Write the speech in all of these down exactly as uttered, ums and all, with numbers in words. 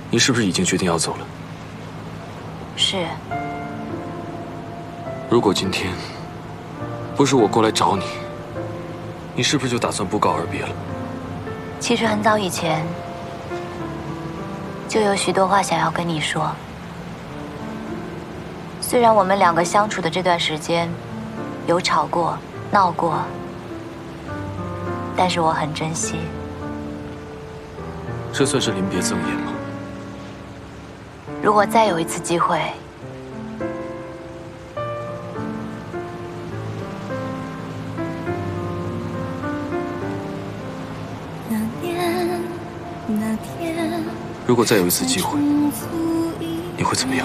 你是不是已经决定要走了？ 是。 如果今天不是我过来找你，你是不是就打算不告而别了？ 其实很早以前就有许多话想要跟你说。虽然我们两个相处的这段时间有吵过、闹过，但是我很珍惜。 这算是临别赠言吗？ 如果再有一次机会， 如果再有一次机会，你会怎么样？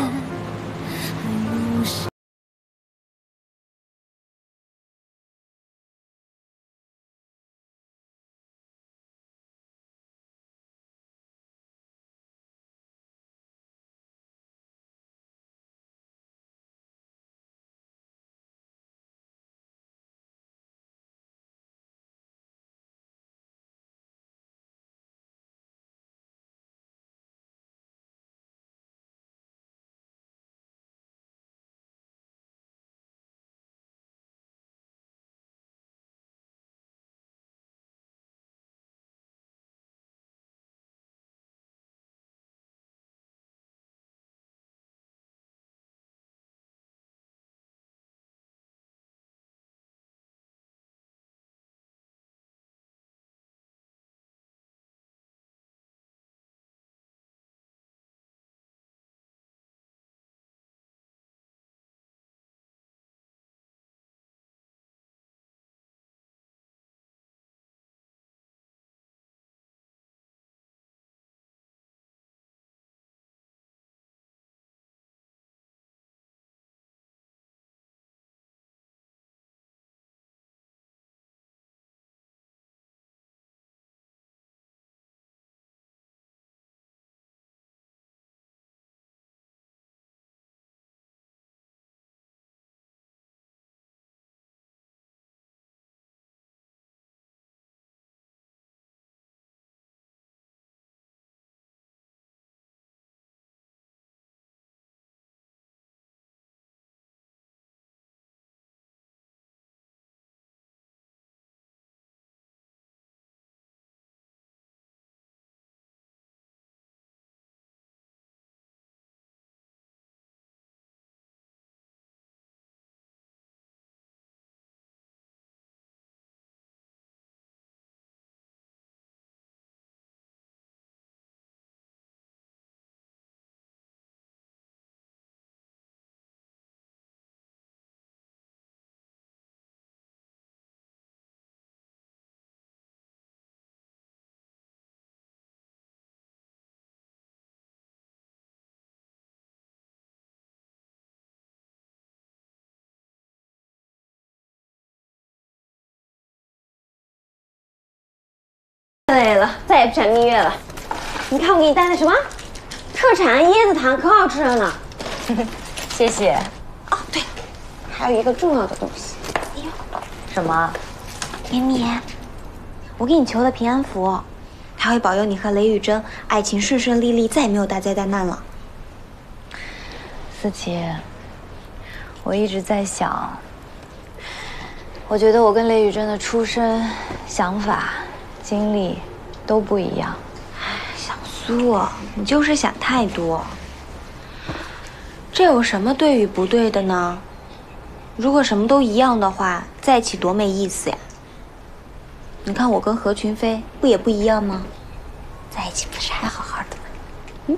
累了，再也不想蜜月了。你看我给你带的什么？特产椰子糖，可好吃了呢。 谢谢。 哦，对了，还有一个重要的东西。哎呦， 什么？ 绵绵，我给你求的平安符，它会保佑你和雷雨珍爱情顺顺利利，再也没有大灾大难了。 思琪，我一直在想，我觉得我跟雷雨珍的出身、想法、经历都不一样。 小苏，你就是想太多。这有什么对与不对的呢？如果什么都一样的话，在一起多没意思呀！你看我跟何群飞不也不一样吗？在一起不是还好好的吗？嗯。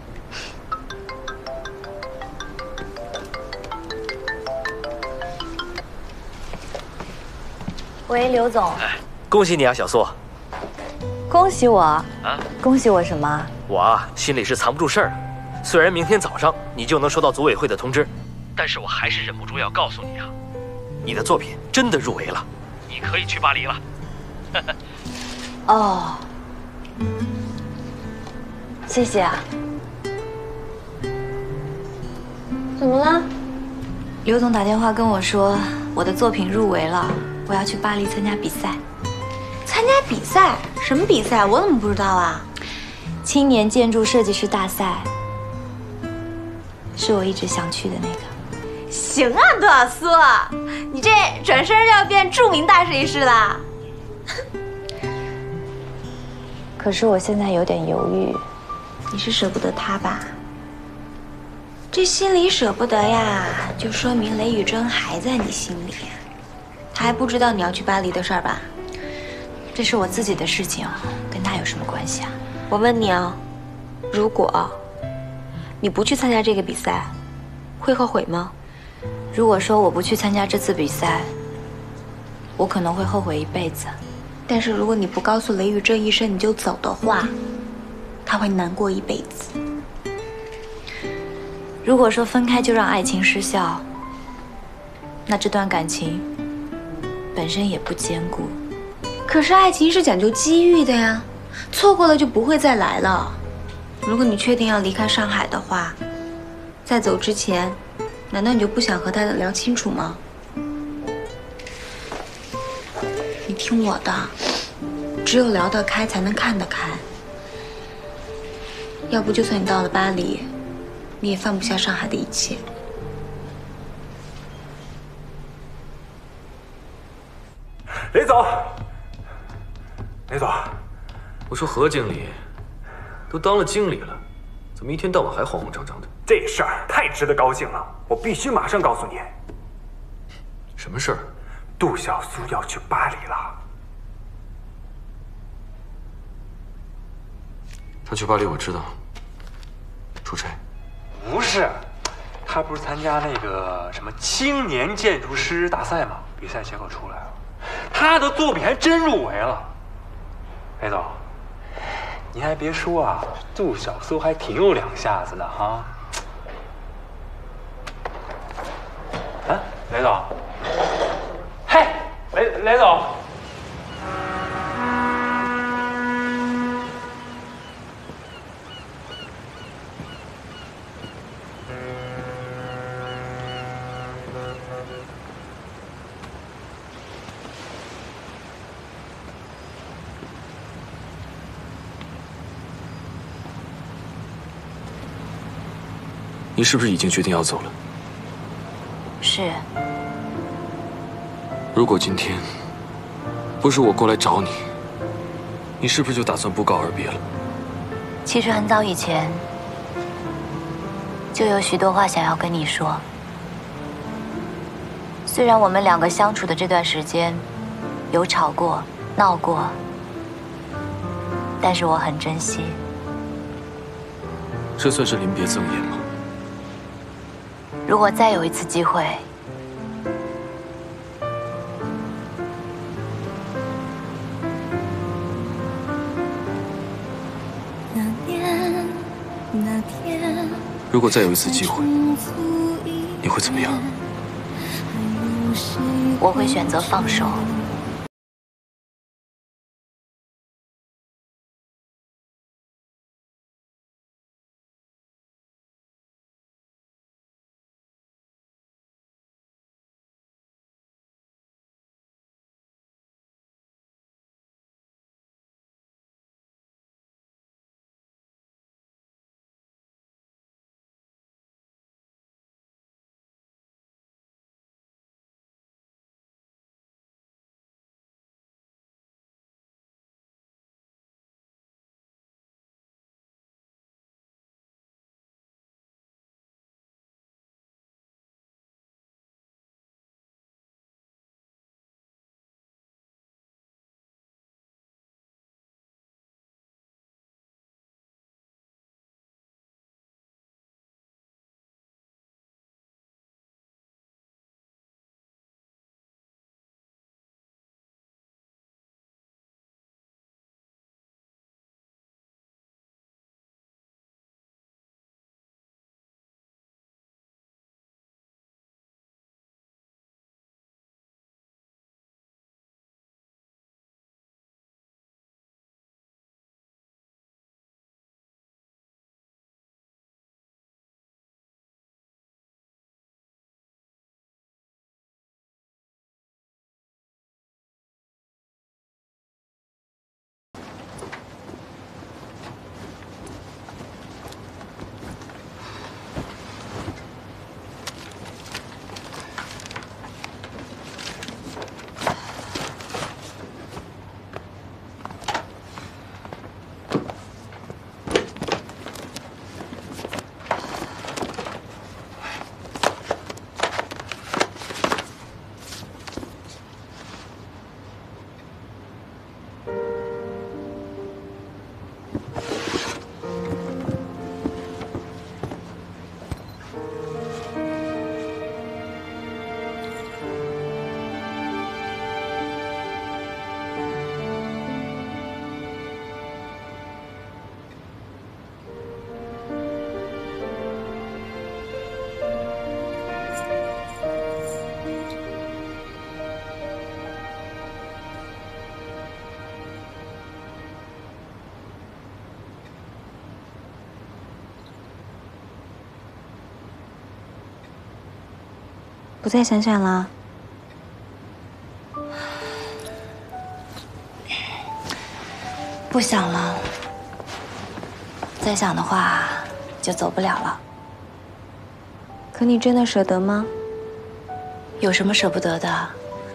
喂，刘总。 哎，恭喜你啊，小苏。 恭喜我啊！恭喜我什么？ 我啊，心里是藏不住事儿。虽然明天早上你就能收到组委会的通知，但是我还是忍不住要告诉你啊，你的作品真的入围了，你可以去巴黎了。 哦，谢谢啊。 怎么了？ 刘总打电话跟我说，我的作品入围了，我要去巴黎参加比赛。 参加比赛？什么比赛？我怎么不知道啊？ 青年建筑设计师大赛是我一直想去的那个。 行啊，杜小苏，你这转身就要变著名大设计师啦。 可是我现在有点犹豫。 你是舍不得他吧？这心里舍不得呀，就说明雷雨珍还在你心里。他还不知道你要去巴黎的事儿吧？ 这是我自己的事情，跟他有什么关系啊？ 我问你啊，如果你不去参加这个比赛，会后悔吗？ 如果说我不去参加这次比赛，我可能会后悔一辈子。 但是如果你不告诉雷雨这一声你就走的话，他会难过一辈子。 如果说分开就让爱情失效，那这段感情本身也不坚固。 可是爱情是讲究机遇的呀，错过了就不会再来了。如果你确定要离开上海的话，在走之前，难道你就不想和他聊清楚吗？你听我的，只有聊得开才能看得开。要不就算你到了巴黎，你也放不下上海的一切。 雷总，雷总， 我说何经理，都当了经理了，怎么一天到晚还慌慌张张的？ 这事儿太值得高兴了，我必须马上告诉你。 什么事儿？ 杜小苏要去巴黎了。 他去巴黎我知道，出差。 不是，他不是参加那个什么青年建筑师大赛吗？比赛结果出来了，他的作品还真入围了。雷总，您还别说啊，杜小苏还挺有两下子的哈。啊，雷总，嘿，雷雷总。 你是不是已经决定要走了？ 是。 如果今天不是我过来找你，你是不是就打算不告而别了？ 其实很早以前就有许多话想要跟你说。虽然我们两个相处的这段时间有吵过、闹过，但是我很珍惜。 这算是临别赠言吗？ 如果再有一次机会， 如果再有一次机会，你会怎么样？ 我会选择放手。 不再想想了？ 不想了。再想的话，就走不了了。 可你真的舍得吗？ 有什么舍不得的？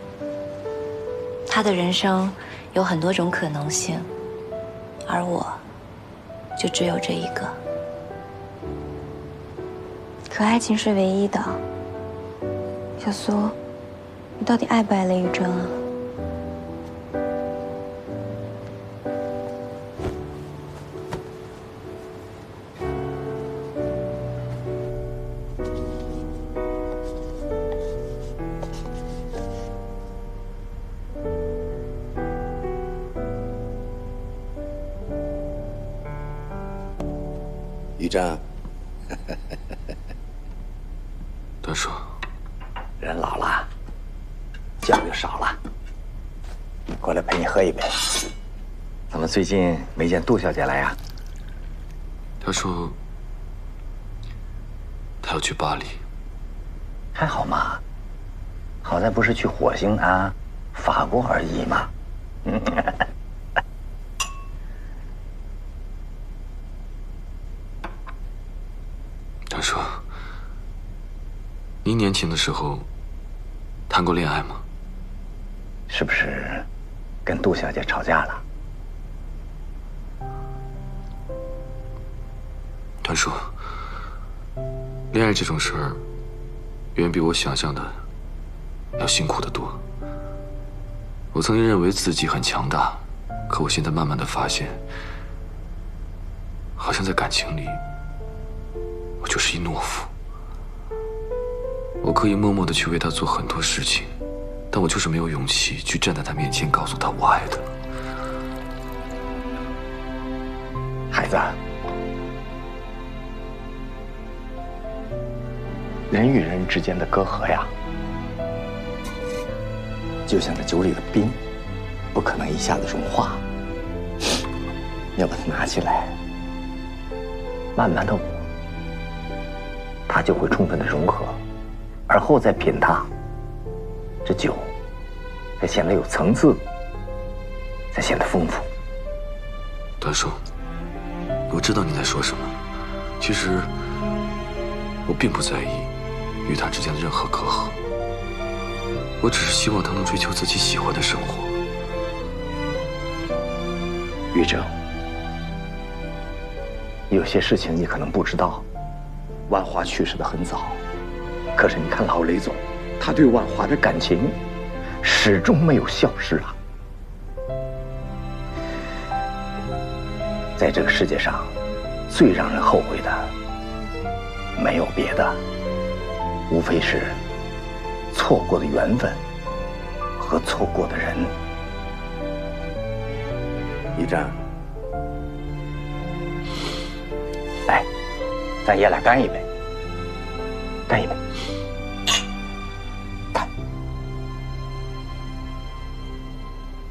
他的人生有很多种可能性，而我，就只有这一个。 可爱情是唯一的。小苏，你到底爱不爱雷雨珍啊？ 雨珍， 段叔， 人老了，觉就少了。过来陪你喝一杯。怎么最近没见杜小姐来呀？ 她说她要去巴黎。 还好嘛，好在不是去火星啊，法国而已嘛。嗯。 段叔，您年轻的时候谈过恋爱吗？ 是不是跟杜小姐吵架了？ 段叔，恋爱这种事儿，远比我想象的要辛苦得多。我曾经认为自己很强大，可我现在慢慢的发现，好像在感情里，我就是一懦夫。我可以默默的去为他做很多事情，但我就是没有勇气去站在他面前告诉他我爱他。 孩子，人与人之间的隔阂呀，就像这酒里的冰，不可能一下子融化。要把它拿起来，慢慢的，它就会充分的融合，而后再品它，这酒才显得有层次，才显得丰富。 段叔，我知道你在说什么。其实我并不在意与他之间的任何隔阂，我只是希望他能追求自己喜欢的生活。 玉正，有些事情你可能不知道，万华去世的很早，可是你看老雷总，他对万华的感情始终没有消失啊。在这个世界上，最让人后悔的，没有别的，无非是错过的缘分和错过的人。玉正，来，咱爷俩干一杯，干一杯。